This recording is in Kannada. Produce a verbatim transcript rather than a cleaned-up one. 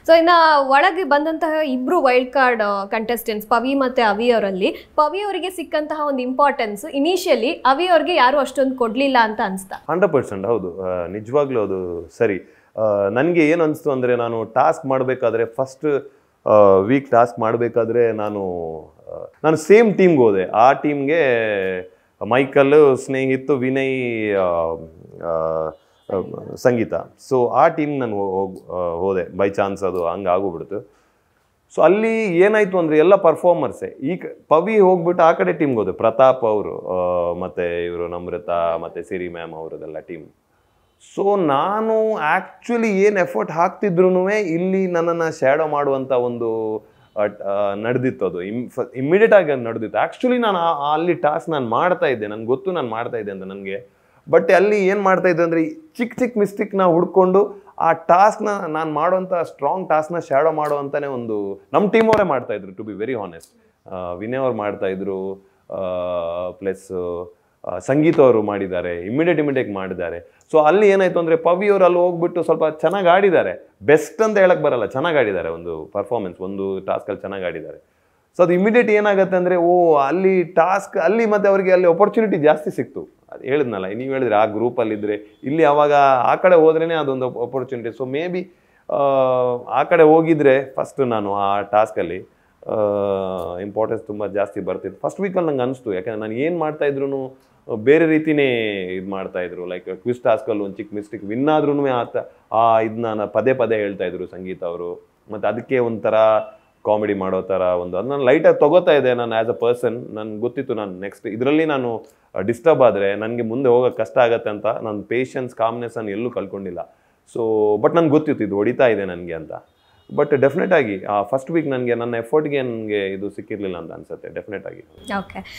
ಸೊ ಇನ್ನು ಒಳಗೆ ಬಂದಂತಹ ಇಬ್ರು ವೈಲ್ಡ್ ಕಾರ್ಡ್ ಕಂಟೆಸ್ಟೆಂಟ್ಸ್ ಪವಿ ಮತ್ತು ಅವಿ ಅವರಲ್ಲಿ ಪವಿ ಅವರಿಗೆ ಸಿಕ್ಕಂತಹ ಒಂದು ಇಂಪಾರ್ಟೆನ್ಸ್ ಇನಿಷಿಯಲಿ ಅವಿ ಅವ್ರಿಗೆ ಯಾರು ಅಷ್ಟೊಂದು ಕೊಡಲಿಲ್ಲ ಅಂತ ಅನಿಸ್ತಾ? ಹಂಡ್ರೆಡ್ ಪರ್ಸೆಂಟ್ ಹೌದು, ನಿಜವಾಗ್ಲೂ ಅದು ಸರಿ. ನನಗೆ ಏನು ಅನಿಸ್ತು ಅಂದರೆ, ನಾನು ಟಾಸ್ಕ್ ಮಾಡಬೇಕಾದ್ರೆ ಫಸ್ಟ್ ವೀಕ್ ಟಾಸ್ಕ್ ಮಾಡಬೇಕಾದ್ರೆ ನಾನು ನಾನು ಸೇಮ್ ಟೀಮ್ಗೆ ಹೋದೆ. ಆ ಟೀಮ್ಗೆ ಮೈಕಲ್, ಸ್ನೇಹಿತ್, ವಿನಯ್, ಸಂಗೀತ. ಸೊ ಆ ಟೀಮ್ ನಾನು ಹೋದೆ ಬೈ ಚಾನ್ಸ್, ಅದು ಹಂಗೆ ಆಗೋಗ್ಬಿಡ್ತು. ಸೊ ಅಲ್ಲಿ ಏನಾಯಿತು ಅಂದರೆ ಎಲ್ಲ ಪರ್ಫಾರ್ಮರ್ಸೇ. ಈಗ ಪವಿ ಹೋಗ್ಬಿಟ್ಟು ಆ ಕಡೆ ಟೀಮ್ಗೆ ಹೋದೆ, ಪ್ರತಾಪ್ ಅವರು ಮತ್ತು ಇವರು ನಮ್ರತಾ ಮತ್ತು ಸಿರಿ ಮ್ಯಾಮ್ ಅವರದೆಲ್ಲ ಟೀಮ್. ಸೊ ನಾನು ಆ್ಯಕ್ಚುಲಿ ಏನು ಎಫರ್ಟ್ ಹಾಕ್ತಿದ್ರು ಇಲ್ಲಿ ನನ್ನನ್ನು ಶ್ಯಾಡೋ ಮಾಡುವಂಥ ಒಂದು ನಡೆದಿತ್ತು. ಅದು ಇಮ್ ಇಮ್ಮಿಡಿಯೇಟ್ ಆಗಿ ಅದು ನಡೆದಿತ್ತು. ಆ್ಯಕ್ಚುಲಿ ನಾನು ಅಲ್ಲಿ ಟಾಸ್ಕ್ ನಾನು ಮಾಡ್ತಾ ಇದ್ದೆ, ನನಗೆ ಗೊತ್ತು ನಾನು ಮಾಡ್ತಾ ಇದ್ದೆ ಅಂತ ನನಗೆ. ಬಟ್ ಅಲ್ಲಿ ಏನು ಮಾಡ್ತಾ ಇದ್ದೆ ಅಂದರೆ, ಚಿಕ್ಕ ಚಿಕ್ಕ ಮಿಸ್ಟೇಕ್ನ ಹುಡ್ಕೊಂಡು ಆ ಟಾಸ್ಕ್ನ ನಾನು ಮಾಡುವಂಥ ಸ್ಟ್ರಾಂಗ್ ಟಾಸ್ಕ್ನ ಶ್ಯಾಡೋ ಮಾಡುವಂಥನೇ ಒಂದು ನಮ್ಮ ಟೀಮ್ ಅವರೇ ಮಾಡ್ತಾಯಿದ್ರು, to be very honest. Vinay ಅವ್ರು ಮಾಡ್ತಾಯಿದ್ರು, ಪ್ಲಸ್ ಸಂಗೀತ ಅವರು ಮಾಡಿದ್ದಾರೆ, ಇಮಿಡಿಯೇಟ್ ಇಮಿಡಿಯೇಟ್ ಮಾಡಿದ್ದಾರೆ. ಸೊ ಅಲ್ಲಿ ಏನಾಯಿತು ಅಂದರೆ, ಪವಿ ಅವರು ಅಲ್ಲಿ ಹೋಗ್ಬಿಟ್ಟು ಸ್ವಲ್ಪ ಚೆನ್ನಾಗಿ ಆಡಿದ್ದಾರೆ. ಬೆಸ್ಟ್ ಅಂತ ಹೇಳಕ್ಕೆ ಬರಲ್ಲ, ಚೆನ್ನಾಗಿ ಆಡಿದ್ದಾರೆ. ಒಂದು ಪರ್ಫಾರ್ಮೆನ್ಸ್ ಒಂದು ಟಾಸ್ಕಲ್ಲಿ ಚೆನ್ನಾಗಿ ಆಡಿದ್ದಾರೆ. ಸೊ ಅದು ಇಮಿಡಿಯೇಟ್ ಏನಾಗುತ್ತೆ ಅಂದರೆ, ಓ ಅಲ್ಲಿ ಟಾಸ್ಕ್ ಅಲ್ಲಿ ಮತ್ತು ಅವರಿಗೆ ಅಲ್ಲಿ ಆಪರ್ಚುನಿಟಿ ಜಾಸ್ತಿ ಸಿಕ್ತು. ಅದು ಹೇಳಿದ್ನಲ್ಲ, ನೀವು ಹೇಳಿದ್ರೆ ಆ ಗ್ರೂಪಲ್ಲಿದ್ದರೆ ಇಲ್ಲಿ ಅವಾಗ ಆ ಕಡೆ ಹೋದ್ರೇ ಅದೊಂದು ಆಪರ್ಚುನಿಟಿ. ಸೊ ಮೇ ಬಿ ಆ ಕಡೆ ಹೋಗಿದ್ರೆ ಫಸ್ಟ್ ನಾನು ಆ ಟಾಸ್ಕಲ್ಲಿ ಇಂಪಾರ್ಟೆನ್ಸ್ ತುಂಬ ಜಾಸ್ತಿ ಬರ್ತಿತ್ತು. ಫಸ್ಟ್ ವೀಕಲ್ಲಿ ನಂಗೆ ಅನಿಸ್ತು, ಯಾಕಂದರೆ ನಾನು ಏನು ಮಾಡ್ತಾಯಿದ್ರು ಬೇರೆ ರೀತಿಯೇ ಇದು ಮಾಡ್ತಾಯಿದ್ರು. ಲೈಕ್ ಕ್ವಿಸ್ ಟಾಸ್ಕಲ್ಲಿ ಒಂದು ಚಿಕ್ಕ ಮಿಸ್ಟೇಕ್ ವಿನ್ ಆದ್ರೂ ಆತ ಆ ಇದನ್ನ ಪದೇ ಪದೇ ಹೇಳ್ತಾಯಿದ್ರು ಸಂಗೀತ ಅವರು. ಮತ್ತು ಅದಕ್ಕೆ ಒಂಥರ ಕಾಮಿಡಿ ಮಾಡೋ ಥರ ಒಂದು ಅದು ನಾನು ಲೈಟಾಗಿ ತೊಗೋತಾ ಇದ್ದೆ. ನಾನು ಆ್ಯಸ್ ಅ ಪರ್ಸನ್ ನನಗೆ ಗೊತ್ತಿತ್ತು, ನಾನು ನೆಕ್ಸ್ಟ್ ಇದರಲ್ಲಿ ನಾನು ಡಿಸ್ಟರ್ಬ್ ಆದರೆ ನನಗೆ ಮುಂದೆ ಹೋಗೋಕ್ಕೆ ಕಷ್ಟ ಆಗುತ್ತೆ ಅಂತ. ನನ್ನ ಪೇಷನ್ಸ್, ಕಾಮ್ನೆಸ್ಸನ್ನು ಎಲ್ಲೂ ಕಳ್ಕೊಂಡಿಲ್ಲ. ಸೊ ಬಟ್ ನನಗೆ ಗೊತ್ತಿತ್ತು ಇದು ಹೊಡಿತಾ ಇದೆ ನನಗೆ ಅಂತ. ಬಟ್ ಡೆಫಿನೆಟ್ ಆಗಿ ಆ ಫಸ್ಟ್ ವೀಕ್ ನನಗೆ ನನ್ನ ಎಫರ್ಟ್ಗೆ ನನಗೆ ಇದು ಸಿಕ್ಕಿರಲಿಲ್ಲ ಅಂತ ಅನ್ಸುತ್ತೆ, ಡೆಫಿನೆಟ್ ಆಗಿ. ಓಕೆ.